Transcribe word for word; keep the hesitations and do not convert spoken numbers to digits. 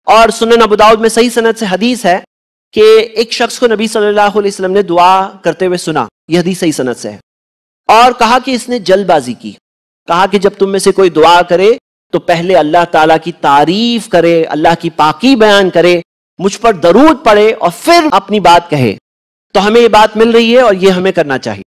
और सुनन अबू दाऊद में सही सनद से हदीस है कि एक शख्स को नबी सल्लल्लाहु अलैहि वसल्लम ने दुआ करते हुए सुना, यह हदीस सही सनद से है, और कहा कि इसने जल्दबाजी की। कहा कि जब तुम में से कोई दुआ करे तो पहले अल्लाह ताला की तारीफ करे, अल्लाह की पाकी बयान करे, मुझ पर दरूद पढ़े और फिर अपनी बात कहे। तो हमें ये बात मिल रही है और ये हमें करना चाहिए।